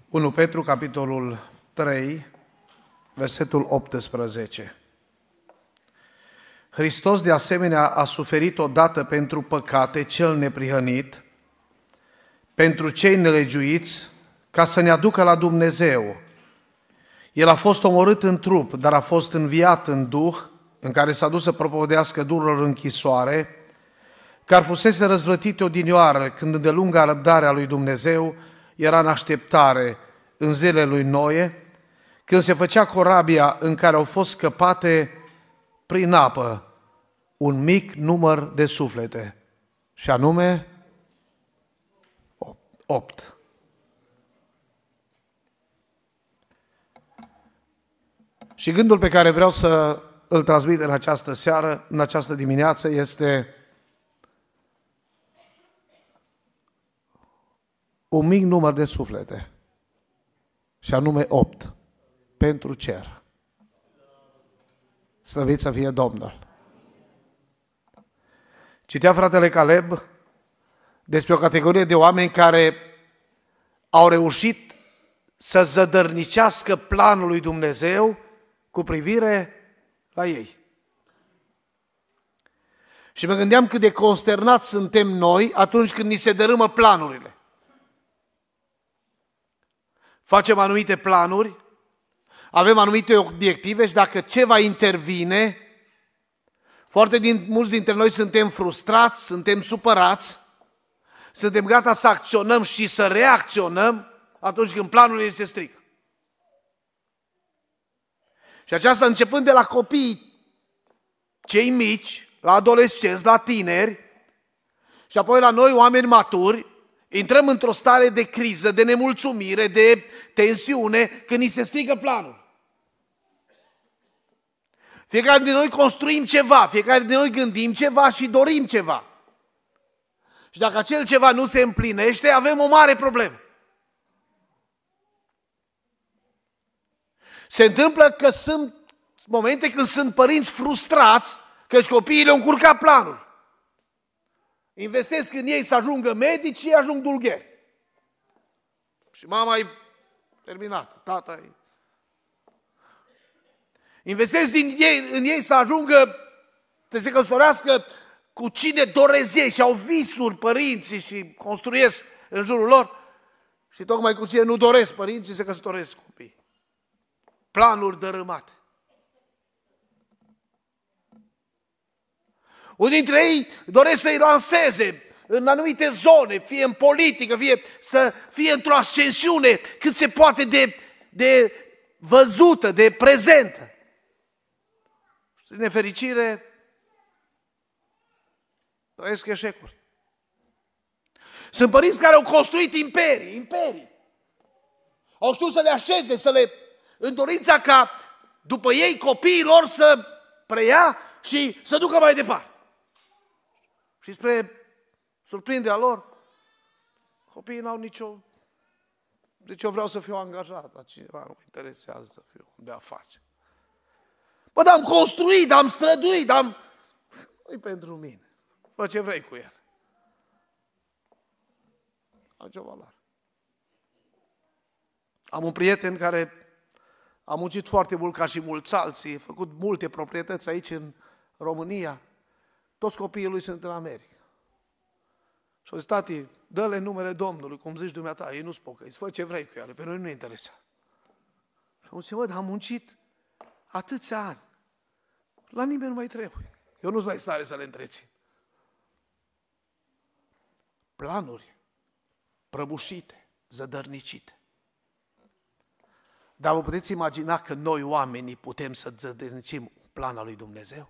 1 Petru, capitolul 3, versetul 18. Hristos de asemenea a suferit odată pentru păcate, cel neprihănit, pentru cei nelegiuiți, ca să ne aducă la Dumnezeu. El a fost omorât în trup, dar a fost înviat în duh, în care s-a dus să propovădească dururilor închisoare, care fusese răzvrătite odinioară, când îndelunga răbdarea lui Dumnezeu era în așteptare în zilele lui Noe, când se făcea corabia în care au fost scăpate prin apă un mic număr de suflete, și anume 8. Și gândul pe care vreau să îl transmit în această seară, în această dimineață, este un mic număr de suflete, și anume 8, pentru cer. Slăvit să fie Domnul! Citea fratele Caleb despre o categorie de oameni care au reușit să zădărnicească planul lui Dumnezeu cu privire la ei. Și mă gândeam cât de consternați suntem noi atunci când ni se dărâmă planurile. Facem anumite planuri, avem anumite obiective și dacă ceva intervine, mulți dintre noi suntem frustrați, suntem supărați, suntem gata să acționăm și să reacționăm atunci când planurile se strică. Și aceasta începând de la copii, cei mici, la adolescenți, la tineri și apoi la noi, oameni maturi, intrăm într-o stare de criză, de nemulțumire, de tensiune, când ni se strică planul. Fiecare din noi construim ceva, fiecare din noi gândim ceva și dorim ceva. Și dacă acel ceva nu se împlinește, avem o mare problemă. Se întâmplă că sunt momente când sunt părinți frustrați că-și copiii le-au încurcat planul. Investesc în ei să ajungă medici și ei ajung dulgheri. Și mama e terminată, tata e... Investesc în ei să ajungă, să se căsătorească cu cine doresc ei și au visuri părinții și construiesc în jurul lor și tocmai cu cine nu doresc părinții se căsătoresc copiii. Planuri dărâmate. Unii dintre ei doresc să-i lanseze în anumite zone, fie în politică, fie să fie într-o ascensiune cât se poate de văzută, de prezentă. Și din nefericire, trăiesc eșecuri. Sunt părinți care au construit imperii. Au știut să le așeze, în dorința ca după ei copiii lor să preia și să ducă mai departe. Și spre surprinderea lor, copiii n-au nicio... Deci eu vreau să fiu angajat, dar cineva nu mă interesează să fiu de afaceri. Bă, dar am construit, am străduit, nu-i pentru mine. Fă ce vrei cu el. Am ce valoare. Am un prieten care a muncit foarte mult ca și mulți alții, a făcut multe proprietăți aici în România. Toți copiii lui sunt în America. Și au zis, tati, dă-le numele Domnului, cum zici dumneata, ei nu-ți pocăiți, fă ce vrei cu ele, pe noi nu ne interesa. Și am zis, bă, dar am muncit atâția ani, la nimeni nu mai trebuie. Eu nu-s mai stare să le întrețin. Planuri prăbușite, zădărnicite. Dar vă puteți imagina că noi oamenii putem să zădărnicim un plan al lui Dumnezeu?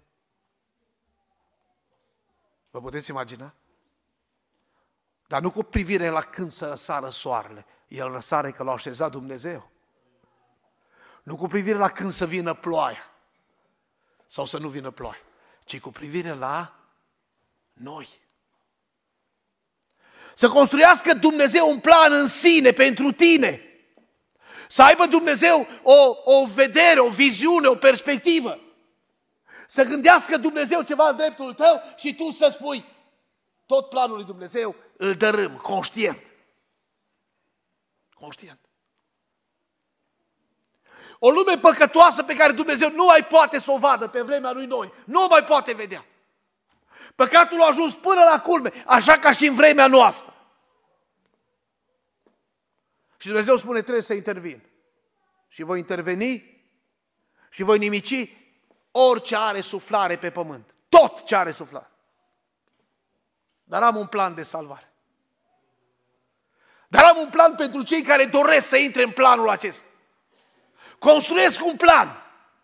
Vă puteți imagina? Dar nu cu privire la când să răsară soarele. El răsare că l-a așezat Dumnezeu. Nu cu privire la când să vină ploaia sau să nu vină ploaia, ci cu privire la noi. Să construiască Dumnezeu un plan în sine pentru tine. Să aibă Dumnezeu o vedere, o viziune, o perspectivă. Să gândească Dumnezeu ceva în dreptul tău și tu să spui tot planul lui Dumnezeu îl dărâm, conștient. Conștient. O lume păcătoasă pe care Dumnezeu nu mai poate să o vadă pe vremea lui Noe. Nu o mai poate vedea. Păcatul a ajuns până la culme, așa ca și în vremea noastră. Și Dumnezeu spune, trebuie să intervin. Și voi interveni și voi nimici orice are suflare pe pământ. Tot ce are suflare. Dar am un plan de salvare. Dar am un plan pentru cei care doresc să intre în planul acesta. Construiesc un plan.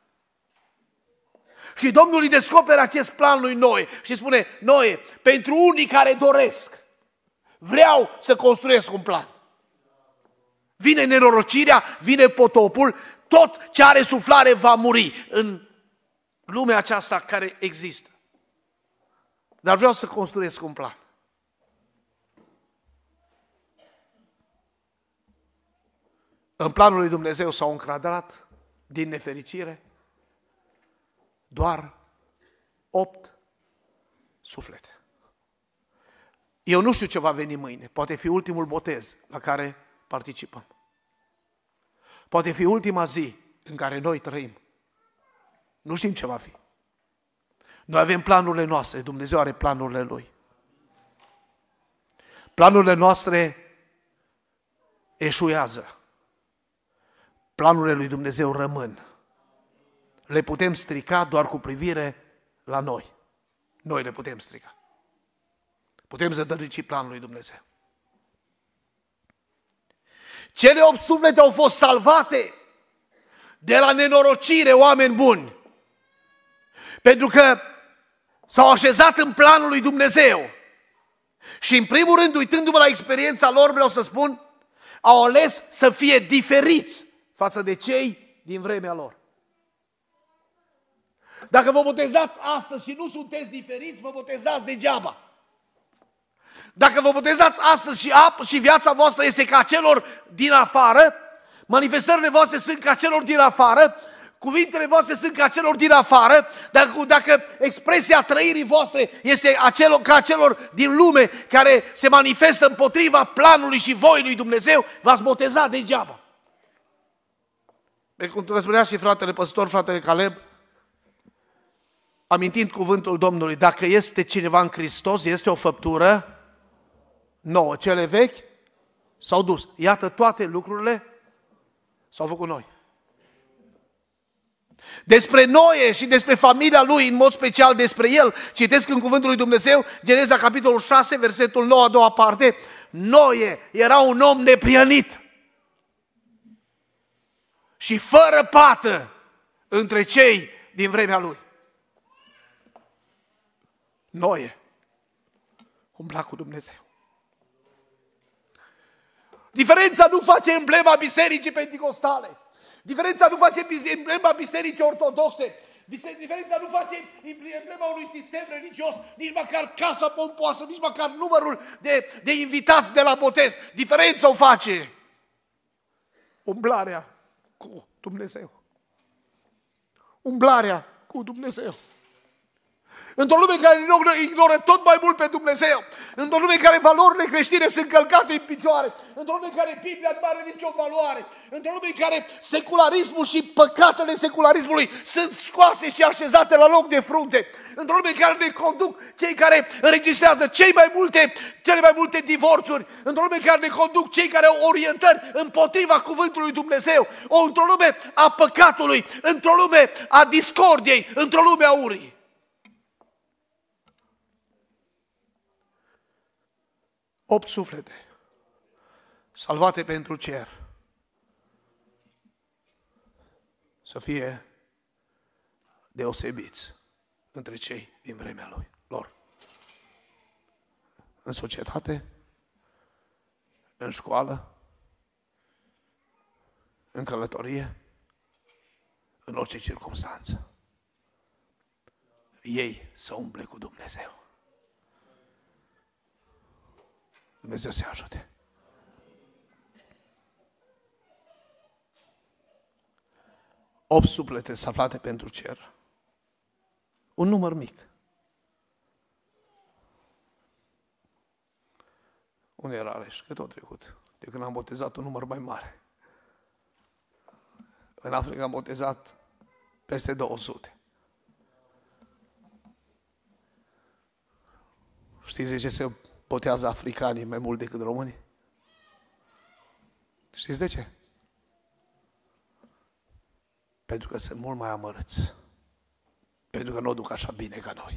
Și Domnul îi descoperă acest plan lui Noe și spune, Noe, pentru unii care doresc, vreau să construiesc un plan. Vine nenorocirea, vine potopul, tot ce are suflare va muri în lumea aceasta care există. Dar vreau să construiesc un plan. În planul lui Dumnezeu s-au încadrat, din nefericire, doar 8 suflete. Eu nu știu ce va veni mâine. Poate fi ultimul botez la care participăm. Poate fi ultima zi în care noi trăim. Nu știm ce va fi. Noi avem planurile noastre, Dumnezeu are planurile Lui. Planurile noastre eșuează. Planurile lui Dumnezeu rămân. Le putem strica doar cu privire la noi. Noi le putem strica. Putem zădărnici planul lui Dumnezeu. Cele 8 suflete au fost salvate de la nenorocire, oameni buni. Pentru că s-au așezat în planul lui Dumnezeu. Și în primul rând, uitându-mă la experiența lor, vreau să spun, au ales să fie diferiți față de cei din vremea lor. Dacă vă botezați astăzi și nu sunteți diferiți, vă botezați degeaba. Dacă vă botezați astăzi și viața voastră este ca celor din afară, manifestările voastre sunt ca celor din afară, cuvintele voastre sunt ca celor din afară, dacă expresia trăirii voastre este ca celor din lume care se manifestă împotriva planului și voii lui Dumnezeu, v-ați botezat degeaba. Pe cum spunea și fratele păstor, fratele Caleb, amintind cuvântul Domnului, dacă este cineva în Hristos, este o făptură nouă. Cele vechi s-au dus. Iată, toate lucrurile s-au făcut noi. Despre Noe și despre familia lui, în mod special despre el, citesc în cuvântul lui Dumnezeu, Geneza capitolul 6, versetul 9, a doua parte, Noe era un om neprihănit și fără pată între cei din vremea lui. Noe umbla cu Dumnezeu. Diferența nu face emblema bisericii penticostale. Diferența nu face emblema bisericii ortodoxe. Diferența nu face emblema unui sistem religios, nici măcar casa pompoasă, nici măcar numărul de invitați de la botez. Diferența o face umblarea cu Dumnezeu. Umblarea cu Dumnezeu. Într-o lume care ignoră tot mai mult pe Dumnezeu, într-o lume care valorile creștine sunt călcate în picioare, într-o lume care Biblia nu are nicio valoare, într-o lume care secularismul și păcatele secularismului sunt scoase și așezate la loc de frunte, într-o lume care ne conduc cei care înregistrează cele mai multe divorțuri, într-o lume care ne conduc cei care au orientări împotriva cuvântului lui Dumnezeu, într-o lume a păcatului, într-o lume a discordiei, într-o lume a urii. 8 suflete salvate pentru cer să fie deosebiți între cei din vremea lor. În societate, în școală, în călătorie, în orice circunstanță. Ei să umble cu Dumnezeu. Dumnezeu să ajute. Opt suflete salvate pentru cer. Un număr mic. Unde era aleși? Că tot trecut. De când am botezat un număr mai mare. În Africa am botezat peste 200. Știți de ce se botează africanii mai mult decât românii? Știți de ce? Pentru că sunt mult mai amărâți. Pentru că nu o duc așa bine ca noi.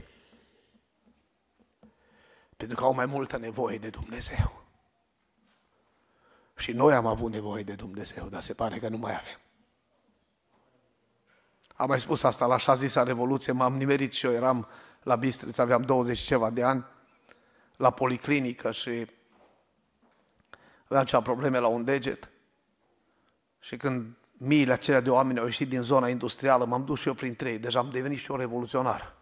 Pentru că au mai multă nevoie de Dumnezeu. Și noi am avut nevoie de Dumnezeu, dar se pare că nu mai avem. Am mai spus asta la așa zisa Revoluție, m-am nimerit și eu, eram la Bistrița, aveam 20 ceva de ani, la policlinică și aveam ceva probleme la un deget. Și când miile acelea de oameni au ieșit din zona industrială, m-am dus și eu printre ei, deja am devenit și eu revoluționar.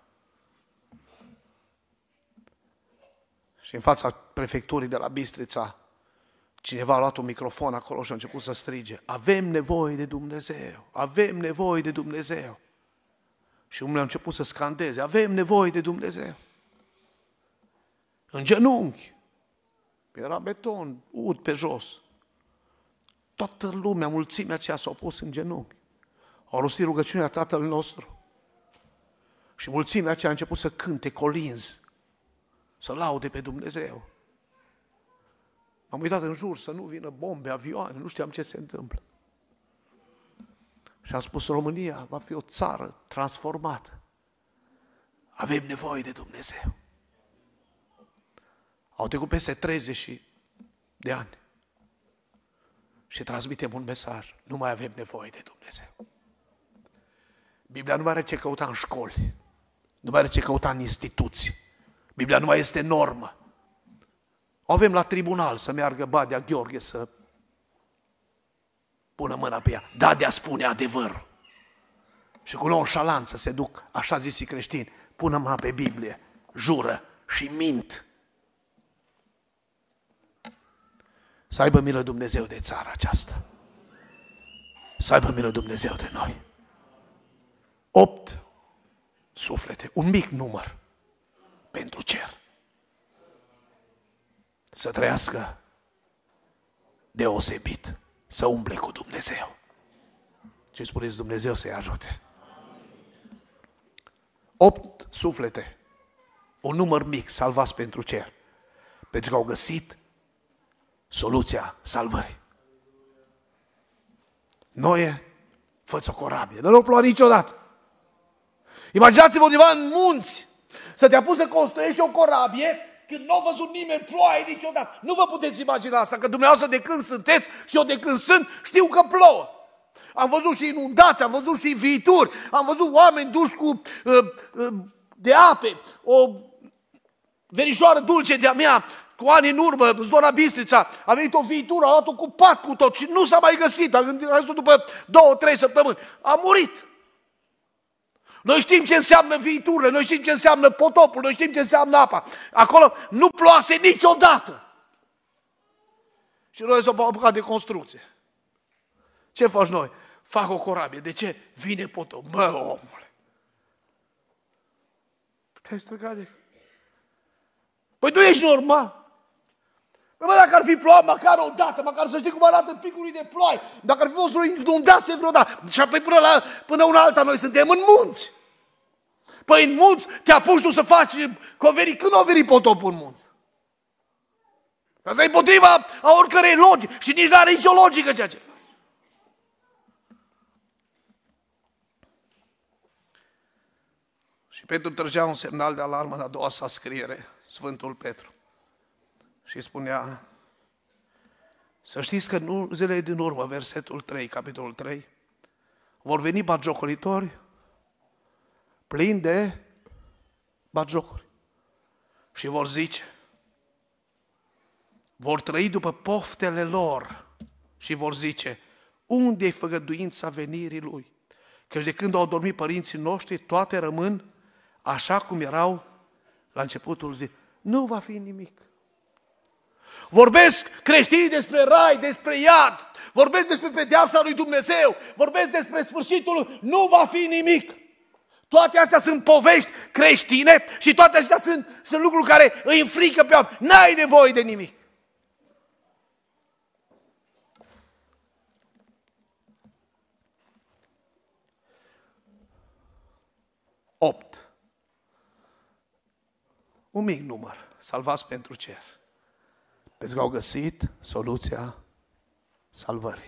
Și în fața prefecturii de la Bistrița, cineva a luat un microfon acolo și a început să strige: avem nevoie de Dumnezeu, avem nevoie de Dumnezeu. Și unul a început să scandeze: avem nevoie de Dumnezeu. În genunchi, era beton, ud pe jos. Toată lumea, mulțimea aceea s-au pus în genunchi. Au rostit rugăciunea Tatăl nostru. Și mulțimea aceea a început să cânte colinzi, să laude pe Dumnezeu. M-am uitat în jur să nu vină bombe, avioane, nu știam ce se întâmplă. Și am spus: România va fi o țară transformată. Avem nevoie de Dumnezeu. Au trecut peste 30 de ani și transmitem un mesaj: nu mai avem nevoie de Dumnezeu. Biblia nu mai are ce căuta în școli, nu mai are ce căuta în instituții. Biblia nu mai este normă. O avem la tribunal să meargă Badea Gheorghe să pună mâna pe ea. Dadea spune adevărul. Și cu nonșalanță se duc așa zisii creștini: pună mâna pe Biblie, jură și mint. Să aibă milă Dumnezeu de țara aceasta. Să aibă milă Dumnezeu de noi. 8 suflete, un mic număr pentru cer. Să trăiască deosebit, să umble cu Dumnezeu. Ce spuneți? Dumnezeu să-i ajute. 8 suflete, un număr mic, salvați pentru cer, pentru că au găsit soluția salvării. Noe, fă-ți o corabie, dar nu ploua niciodată. Imaginați-vă undeva în munți să te apuci să construiești o corabie când nu a văzut nimeni ploaie niciodată. Nu vă puteți imagina asta, că dumneavoastră de când sunteți și eu de când sunt, știu că plouă. Am văzut și inundații, am văzut și viituri, am văzut oameni duși cu de ape, o verișoară dulce de-a mea, cu ani în urmă, în zona Bistrița, a venit o viitură, a luat-o cu pat cu tot și nu s-a mai găsit, a găsit după 2-3 săptămâni. A murit. Noi știm ce înseamnă viiturile, noi știm ce înseamnă potopul, noi știm ce înseamnă apa. Acolo nu ploase niciodată. Și noi s-au apucat de construcție. Ce faci noi? Fac o corabie. De ce? Vine potop. Bă, omule. Te-ai strigat de... Păi nu ești normal. Bă, dacă ar fi plouat măcar o dată, măcar să știi cum arată picurii de ploaie, dacă ar fi fost vreo inundație vreodată, și apoi până una alta noi suntem în munți. Păi în munți te apuci tu să faci coverii. Când o veri potopul în munți? Asta e împotriva a oricărei logici și nici nu are nicio logică ceea ce faci. Și Petru trăgea un semnal de alarmă în a doua sa scriere, Sfântul Petru. Și spunea: să știți că în zilele din urmă, versetul 3, capitolul 3, vor veni batjocoritori plini de batjocuri și vor zice, vor trăi după poftele lor și vor zice: unde-i făgăduința venirii Lui? Căci de când au dormit părinții noștri, toate rămân așa cum erau la începutul zi. Nu va fi nimic. Vorbesc creștinii despre rai, despre iad, vorbesc despre pedeapsa lui Dumnezeu, vorbesc despre sfârșitul, nu va fi nimic. Toate astea sunt povești creștine și toate astea sunt lucruri care îi înfrică pe oameni. N-ai nevoie de nimic. Un mic număr, salvați pentru cer. Pentru că au găsit soluția salvării.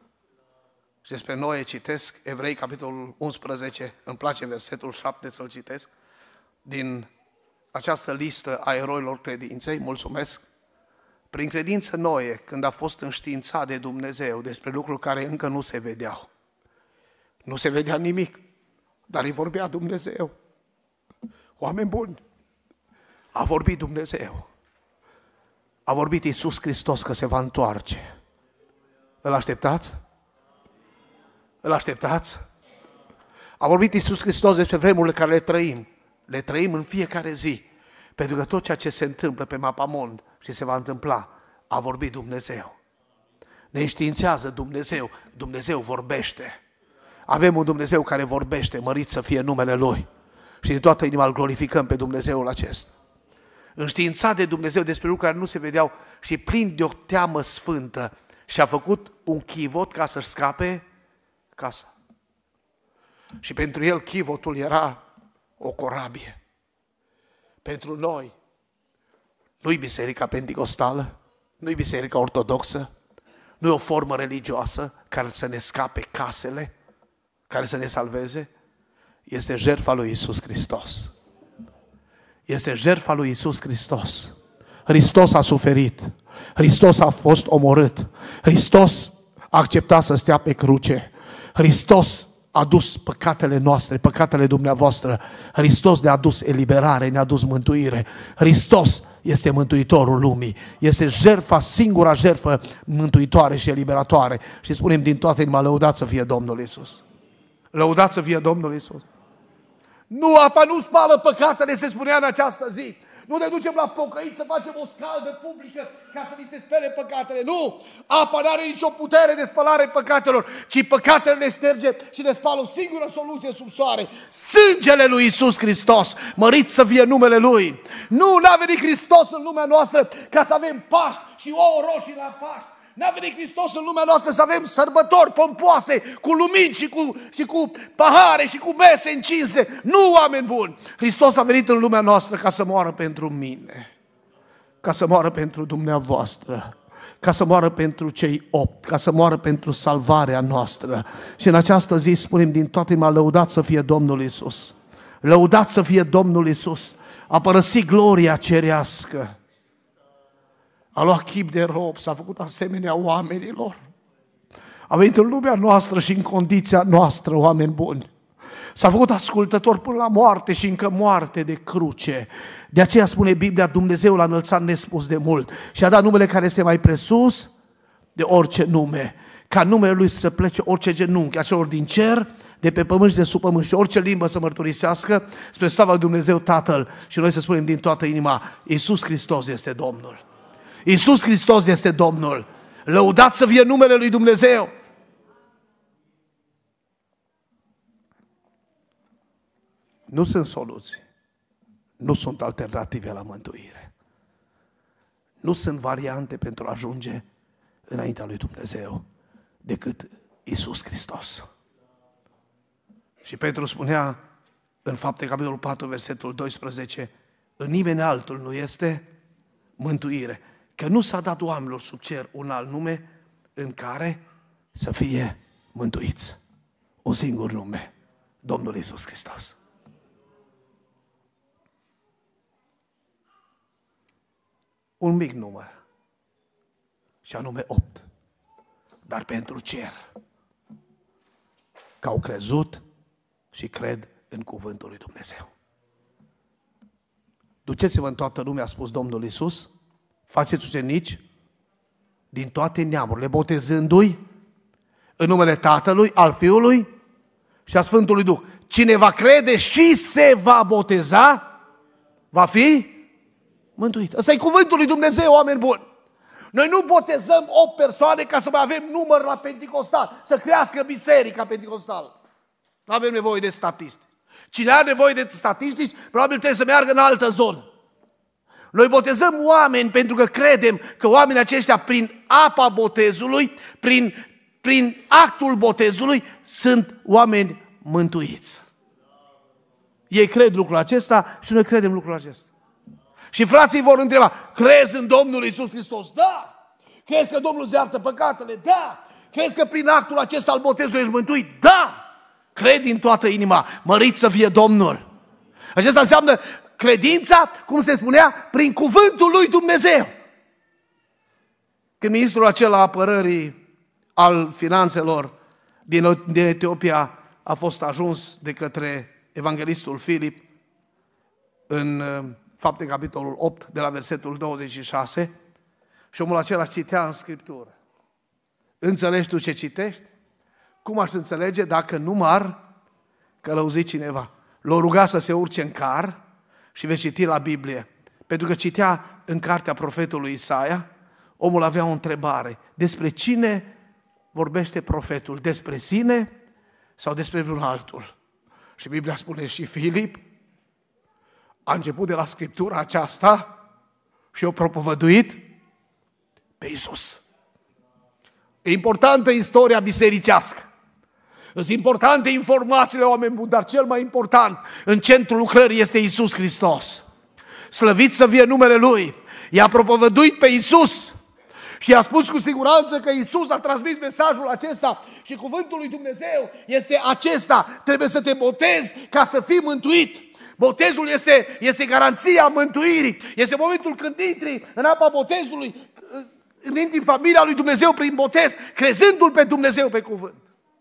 Și despre Noe citesc Evrei, capitolul 11, îmi place versetul 7 să-l citesc, din această listă a eroilor credinței, mulțumesc. Prin credință Noe, când a fost înștiințat de Dumnezeu despre lucruri care încă nu se vedeau. Nu se vedea nimic, dar îi vorbea Dumnezeu. Oameni buni, a vorbit Dumnezeu. A vorbit Iisus Hristos că se va întoarce. Îl așteptați? Îl așteptați? A vorbit Iisus Hristos despre vremurile care le trăim. Le trăim în fiecare zi. Pentru că tot ceea ce se întâmplă pe mapamond și se va întâmpla, a vorbit Dumnezeu. Ne înștiințează Dumnezeu. Dumnezeu vorbește. Avem un Dumnezeu care vorbește, mărit să fie numele Lui. Și din toată inima îl glorificăm pe Dumnezeul acesta. Înștiințat de Dumnezeu despre lucruri care nu se vedeau și plin de o teamă sfântă, și a făcut un chivot ca să-și scape casa. Și pentru el chivotul era o corabie. Pentru noi, nu-i biserica penticostală, nu-i biserica ortodoxă, nu e o formă religioasă care să ne scape casele, care să ne salveze, este jertfa lui Iisus Hristos. Este jertfa lui Iisus Hristos. Hristos a suferit. Hristos a fost omorât. Hristos a acceptat să stea pe cruce. Hristos a dus păcatele noastre, păcatele dumneavoastră. Hristos ne-a dus eliberare, ne-a dus mântuire. Hristos este mântuitorul lumii. Este jertfa, singura jertfă mântuitoare și eliberatoare. Și spunem din toată inima, lăudat să fie Domnul Iisus. Lăudat să fie Domnul Iisus. Nu, apa nu spală păcatele, se spunea în această zi. Nu ne ducem la pocăit să facem o scaldă publică ca să ni se spele păcatele. Nu! Apa nu are nicio putere de spălare păcatelor, ci păcatele ne șterge și ne spală o singură soluție sub soare. Sângele lui Iisus Hristos, mărit să fie numele Lui. Nu, n-a venit Hristos în lumea noastră ca să avem Paști și ouă roșii la Paști. N-a venit Hristos în lumea noastră să avem sărbători pompoase, cu lumini și cu pahare și cu mese încinse. Nu, oameni buni! Hristos a venit în lumea noastră ca să moară pentru mine, ca să moară pentru dumneavoastră, ca să moară pentru cei 8, ca să moară pentru salvarea noastră. Și în această zi spunem din toată inima, lăudat să fie Domnul Iisus. Lăudat să fie Domnul Iisus. A părăsit gloria cerească. A luat chip de rob, s-a făcut asemenea oamenilor. A venit în lumea noastră și în condiția noastră, oameni buni. S-a făcut ascultător până la moarte și încă moarte de cruce. De aceea spune Biblia, Dumnezeu l-a înălțat nespus de mult și a dat numele care este mai presus de orice nume. Ca numele Lui să plece orice genunchi, a celor din cer, de pe pământ și de sub pământ și orice limbă să mărturisească spre slava lui Dumnezeu Tatăl. Și noi să spunem din toată inima, Iisus Hristos este Domnul. Iisus Hristos este Domnul. Lăudat să fie numele lui Dumnezeu. Nu sunt soluții. Nu sunt alternative la mântuire. Nu sunt variante pentru a ajunge înaintea lui Dumnezeu decât Iisus Hristos. Și Petru spunea în Fapte, capitolul 4, versetul 12, în nimeni altul nu este mântuire. Că nu s-a dat oamenilor sub cer un alt nume în care să fie mântuiți. Un singur nume, Domnul Iisus Hristos. Un mic număr, și anume 8, dar pentru cer, că au crezut și cred în cuvântul lui Dumnezeu. Duceți-vă în toată lumea, a spus Domnul Iisus, faceți ucenici din toate neamurile, botezându-i în numele Tatălui, al Fiului și a Sfântului Duh. Cine va crede și se va boteza, va fi mântuit. Ăsta e cuvântul lui Dumnezeu, oameni buni. Noi nu botezăm 8 persoane ca să mai avem număr la Penticostal, să crească biserica penticostală. Nu avem nevoie de statistici. Cine are nevoie de statistici, probabil trebuie să meargă în altă zonă. Noi botezăm oameni pentru că credem că oamenii aceștia, prin apa botezului, prin actul botezului, sunt oameni mântuiți. Ei cred lucrul acesta și noi credem lucrul acesta. Și frații vor întreba, crezi în Domnul Iisus Hristos? Da! Crezi că Domnul îți iartă păcatele? Da! Crezi că prin actul acesta al botezului ești mântuit? Da! Cred din toată inima, mărit să fie Domnul. Acesta înseamnă credința, cum se spunea, prin cuvântul lui Dumnezeu. Când ministrul acela apărării al finanțelor din Etiopia a fost ajuns de către evanghelistul Filip în Fapte, capitolul 8, de la versetul 26, și omul acela citea în Scriptură. Înțelegi tu ce citești? Cum aș înțelege dacă nu m-ar călăuzi cineva? L-a rugat să se urce în car și vei citi la Biblie. Pentru că citea în cartea profetului Isaia, omul avea o întrebare. Despre cine vorbește profetul? Despre sine sau despre vreun altul? Și Biblia spune, și Filip a început de la Scriptura aceasta și a propovăduit pe Iisus. E importantă istoria bisericească. Sunt importante informațiile, oameni buni, dar cel mai important, în centrul lucrării este Iisus Hristos. Slăvit să fie numele Lui. I-a propovăduit pe Iisus și i-a spus cu siguranță că Iisus a transmis mesajul acesta și cuvântul lui Dumnezeu este acesta. Trebuie să te botezi ca să fii mântuit. Botezul este garanția mântuirii. Este momentul când intri în apa botezului, intri în familia lui Dumnezeu prin botez, crezându-L pe Dumnezeu pe cuvânt.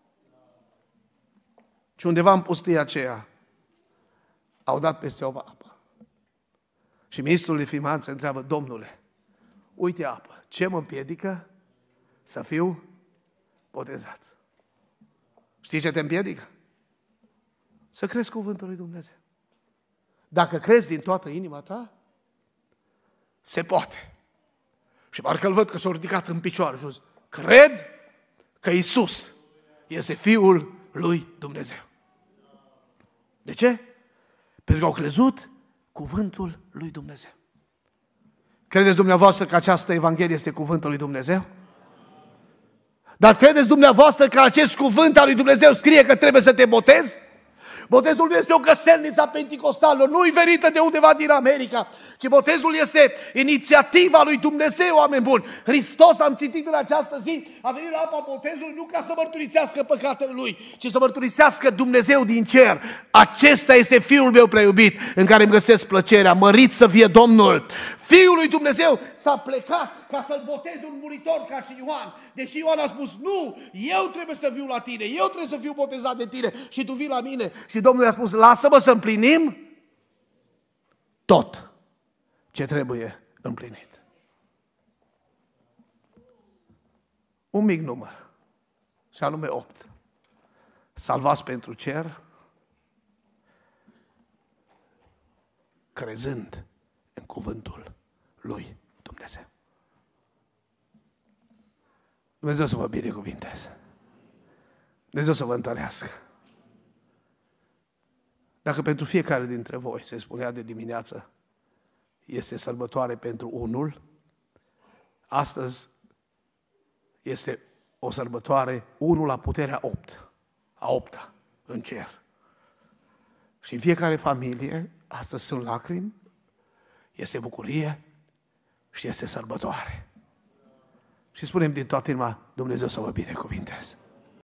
Și undeva în pustia aceea au dat peste o apă. Și ministrul de finanțe întreabă, Domnule, uite apă, ce mă împiedică să fiu botezat? Știi ce te împiedică? Să crezi cuvântul lui Dumnezeu. Dacă crezi din toată inima ta, se poate. Și parcă îl văd că s-a ridicat în picioare jos. Cred că Iisus este Fiul lui Dumnezeu. De ce? Pentru că au crezut cuvântul lui Dumnezeu. Credeți dumneavoastră că această Evanghelie este cuvântul lui Dumnezeu? Dar credeți dumneavoastră că acest cuvânt al lui Dumnezeu scrie că trebuie să te botezi? Botezul nu este o căstelniță a penticostalilor, nu-i venită de undeva din America, ci botezul este inițiativa lui Dumnezeu, oameni buni. Hristos, am citit în această zi, a venit la apa botezului nu ca să mărturisească păcatele Lui, ci să mărturisească Dumnezeu din cer. Acesta este Fiul meu prea iubit, în care îmi găsesc plăcerea, mărit să fie Domnul. Fiul lui Dumnezeu s-a plecat ca să-l boteze un muritor ca și Ioan. Deși Ioan a spus, nu, eu trebuie să viu la tine, eu trebuie să fiu botezat de tine și tu vii la mine. Și Domnul i-a spus, lasă-mă să împlinim tot ce trebuie împlinit. Un mic număr, și anume 8. Salvați pentru cer, crezând în cuvântul lui Dumnezeu. Dumnezeu să vă binecuvinteze. Dumnezeu să vă întărească. Dacă pentru fiecare dintre voi, se spunea de dimineață, este sărbătoare pentru unul, astăzi este o sărbătoare, unul la puterea 8, a 8-a, în cer. Și în fiecare familie, astăzi sunt lacrimi, este bucurie și este sărbătoare. Și spunem din toată inima, Dumnezeu să vă binecuvinteze.